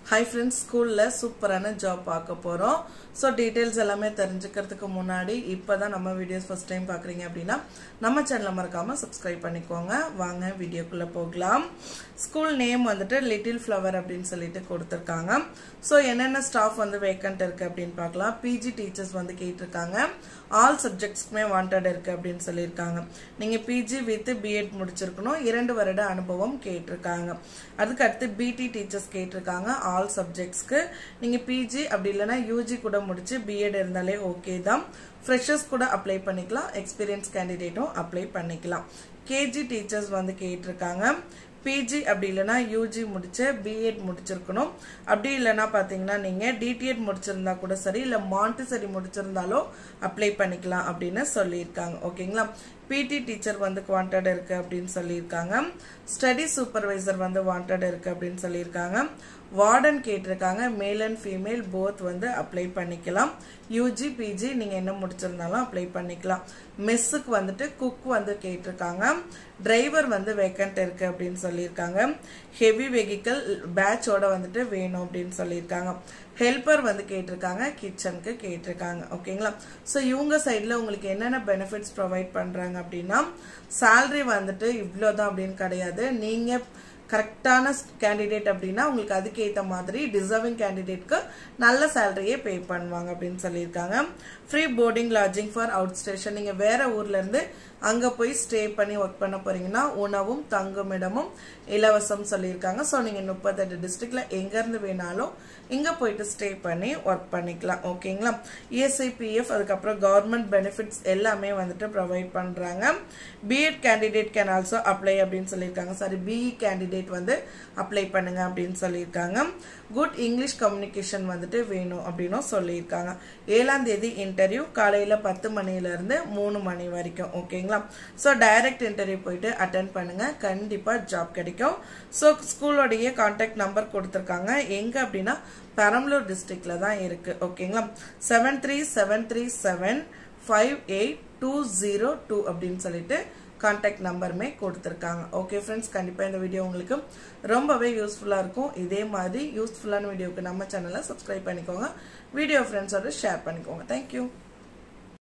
Hi friends, school la சூப்பரான job பார்க்க போறோம். So details எல்லாமே தெரிஞ்சுக்கிறதுக்கு முன்னாடி இப்போதான் நம்ம வீடியோஸ் first time பார்க்கறீங்க அப்படினா நம்ம சேனலை மறக்காம subscribe பண்ணிக்கோங்க. வாங்க வீடியோக்குள்ள போகலாம். School name வந்துட்டு Little Flower அப்படினு சொல்லிட்டு கொடுத்திருக்காங்க. So என்னென்ன staff வந்து vacant இருக்கு அப்படினு பார்க்கலாம். PG teachers வந்து கேட்டிருக்காங்க. All subjectsக்குமே wanted இருக்கு அப்படினு சொல்லிருக்காங்க. நீங்க PG with B.Ed முடிச்சிருக்கணும். 2 வருட அனுபவம் கேட்டிருக்காங்க. அதுக்கு அடுத்து BT teachers கேட்டிருக்காங்க. All subjects க்கு நீங்க PG அப்படி இல்லனா UG கூட முடிச்சு B.Ed இருந்தாலே ஓகே தான். Freshers கூட அப்ளை பண்ணிக்கலாம். Experienced candidate அப்ளை பண்ணிக்கலாம். KG teachers வந்து கேட்டிருக்காங்க. PG அப்படி இல்லனா UG முடிச்ச B.Ed முடிச்சிருக்கணும். அப்படி இல்லனா பாத்தீங்கன்னா நீங்க DTED முடிச்சிருந்தா கூட சரி இல்ல மாண்டிசரி முடிச்சிருந்தாலோ அப்ளை பண்ணிக்கலாம் அப்படினு சொல்லிருக்காங்க. ஓகேங்களா? PT டீச்சர் வந்து வாண்டட் இருக்கு அப்படினு சொல்லிருக்காங்க. ஸ்டடி சூப்பர்வைசர் வந்து வாண்டட் இருக்கு அப்படினு சொல்லிருக்காங்க. வார்டன் கேட்டிருக்காங்க. மேல் அண்ட் ஃபீமேல் போத் வந்து அப்ளை பண்ணிக்கலாம். UG PG நீங்க என்ன முடிச்சிருந்தாலும் அப்ளை பண்ணிக்கலாம். மெஸ்ஸுக்கு வந்துட்டு குக் வந்து கேட்டிருக்காங்க. டிரைவர் வந்து வேக்கன்ட் இருக்கு அப்படின்னு சொல்லியிருக்காங்க. ஹெவி வெஹிக்கல் பேட்சோட வந்துட்டு வேணும் அப்படின்னு சொல்லியிருக்காங்க. ஹெல்பர் வந்து கேட்டிருக்காங்க. கிச்சனுக்கு கேட்டிருக்காங்க. ஓகேங்களா? ஸோ இவங்க சைடில் உங்களுக்கு என்னென்ன பெனிஃபிட்ஸ் ப்ரொவைட் பண்ணுறாங்க அப்படின்னா சேலரி வந்துட்டு இவ்வளோதான் அப்படின்னு கிடையாது. நீங்கள் கரெக்டான கேண்டிடேட் அப்படின்னா உங்களுக்கு அதுக்கு ஏற்ற மாதிரி டிசர்விங் கேண்டிடேட்க்கு நல்ல சேலரியே பே பண்ணுவாங்க அப்படின்னு சொல்லியிருக்காங்க. Free boarding lodging for out station. நீங்கள் வேற ஊர்ல இருந்து அங்க போய் ஸ்டே பண்ணி ஒர்க் பண்ண போறீங்கன்னா உணவும் தங்குமிடமும் இலவசம் சொல்லியிருக்காங்க. ஸோ நீங்க 38 டிஸ்ட்ரிக்ட்ல எங்க இருந்து வேணாலும் இங்க போயிட்டு ஸ்டே பண்ணி ஒர்க் பண்ணிக்கலாம். ஓகேங்களா? ESI PF அதுக்கப்புறம் கவர்மெண்ட் பெனிஃபிட்ஸ் எல்லாமே வந்துட்டு ப்ரொவைட் பண்றாங்க. B.Ed candidate can also apply அப்படின்னு சொல்லியிருக்காங்க. சாரி, BE கேண்டிடேட் வந்து அப்ளை பண்ணுங்க அப்படின்னு சொல்லியிருக்காங்க. குட் இங்கிலீஷ் கம்யூனிகேஷன் வந்துட்டு வேணும் அப்படின்னு சொல்லியிருக்காங்க. 7ஆம் தேதி இன்டர்வியூ காலையில 10 மணில இருந்து 3 மணி வரைக்கும். ஓகேங்களா? ஸோ டைரக்ட் இன்டர்வியூ போயிட்டு அட்டென்ட் பண்ணுங்க. கண்டிப்பா ஜாப் கிடைக்கும். ஸோ ஸ்கூலோடைய கான்டாக்ட் நம்பர் கொடுத்துருக்காங்க. எங்க அப்படின்னா பெரம்பலூர் டிஸ்ட்ரிக்ட்ல தான் இருக்கு. ஓகேங்களா? 7373758202 அப்படின்னு சொல்லிட்டு கான்டாக்ட் நம்பருமே கொடுத்துருக்காங்க. ஓகே ஃப்ரெண்ட்ஸ், கண்டிப்பா இந்த வீடியோ உங்களுக்கு ரொம்பவே யூஸ்ஃபுல்லா இருக்கும். இதே மாதிரி யூஸ்ஃபுல்லான வீடியோக்கு நம்ம சேனலை சப்ஸ்கிரைப் பண்ணிக்கோங்க. வீடியோ ஃப்ரெண்ட்ஸோட ஷேர் பண்ணிக்கோங்க. தேங்க்யூ.